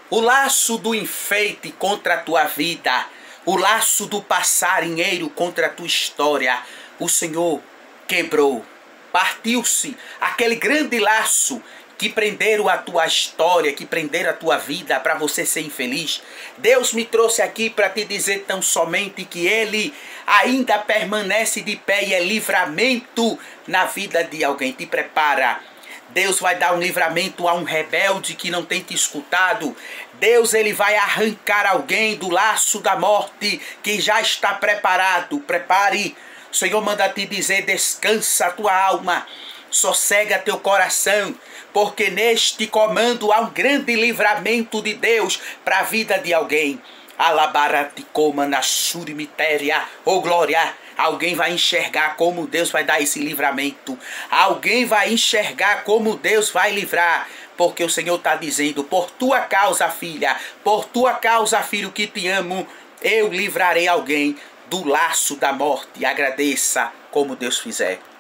O laço do enfeite contra a tua vida, o laço do passarinheiro contra a tua história, o Senhor quebrou. Partiu-se aquele grande laço que prenderam a tua história, que prenderam a tua vida para você ser infeliz. Deus me trouxe aqui para te dizer tão somente que Ele ainda permanece de pé e é livramento na vida de alguém. Te prepara. Deus vai dar um livramento a um rebelde que não tem te escutado. Deus, Ele vai arrancar alguém do laço da morte que já está preparado. Prepare. O Senhor manda te dizer, descansa a tua alma, sossega teu coração, porque neste comando há um grande livramento de Deus para a vida de alguém. Alabaraticoma na surimitéria, oh glória. Alguém vai enxergar como Deus vai dar esse livramento. Alguém vai enxergar como Deus vai livrar. Porque o Senhor está dizendo, por tua causa, filha, por tua causa, filho que te amo, eu livrarei alguém do laço da morte. Agradeça como Deus fizer.